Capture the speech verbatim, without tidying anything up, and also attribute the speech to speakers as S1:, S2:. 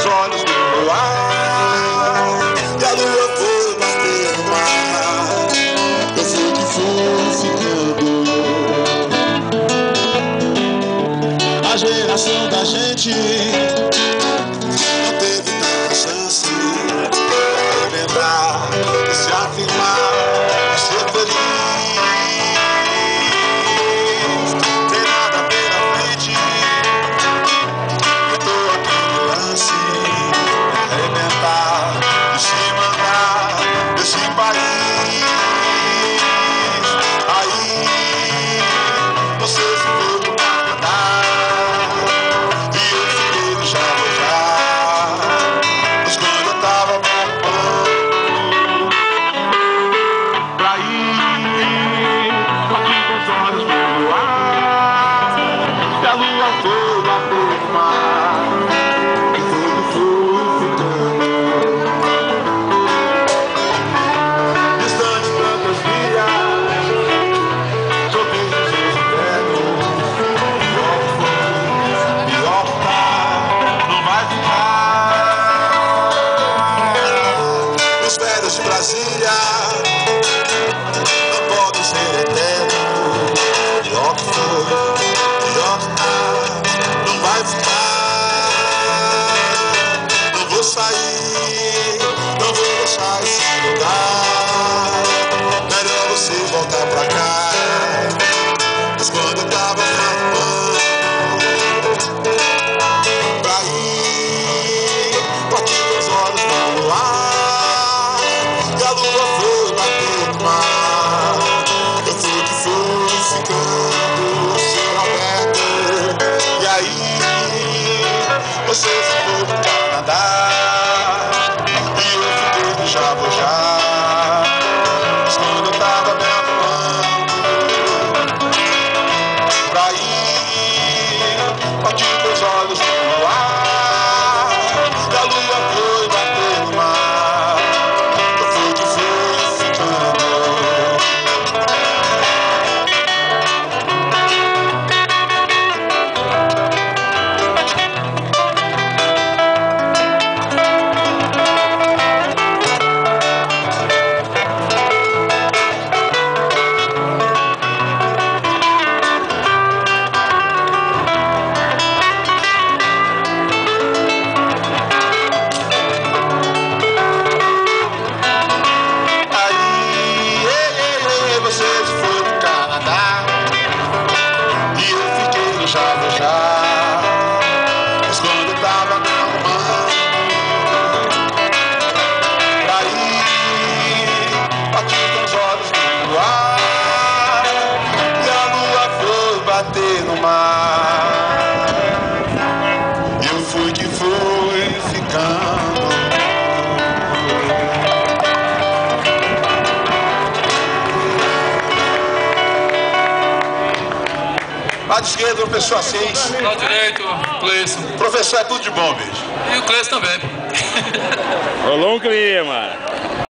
S1: olhos no luar e a lua foi bater no mar. Eu sei que fui ficando. A geração da gente não teve tanta chance de lembrar, de se afirmar, de ser feliz. Tem nada pela frente, eu tô aqui no lance, de arrebentar, de se mandar desse país. Aí você se foi pro Canadá e eu fiquei no já, mas quando eu tava bombando pra ir aqui com os olhos no ar e a lua foi bater no mar e tudo foi ficando distante tantas milhas, sorrisos eternos. Pior tá, não vai ficar. Os velhos de Brasília não podem ser eternos. Pior que foi, pior que tá, não vai ficar. Não vou sair, não vou deixar esse lugar. Melhor você voltar pra cá. Mas quando eu tava farmando pra ir aqui com os olhos no luar e a lua foi bater no mar, eu fui que fui ficando sem Roberto. E aí você se foi pro Canadá e eu fiquei no Jabojá. Mas quando eu tava me arrumando pra ir aqui com os olhos no luar e a lua foi bater no mar, eu fui que fui ficando. Aí ei, ei, você se foi pro Canadá e eu fiquei no Jabojá. Mas quando eu tava me arrumando pra ir aqui com os olhos no luar e a lua foi bater no mar, eu fui que fui ficando. Lado esquerdo, professor Assis.
S2: Lado direito, Cleison.
S1: Professor, é tudo de bom, beijo.
S2: E o Cleison também.
S3: Rolou um clima.